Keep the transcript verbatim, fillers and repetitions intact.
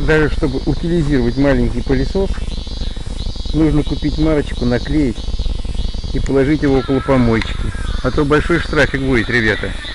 даже чтобы утилизировать маленький пылесос, нужно купить марочку, наклеить и положить его около помойки. А то большой штрафик будет, ребята.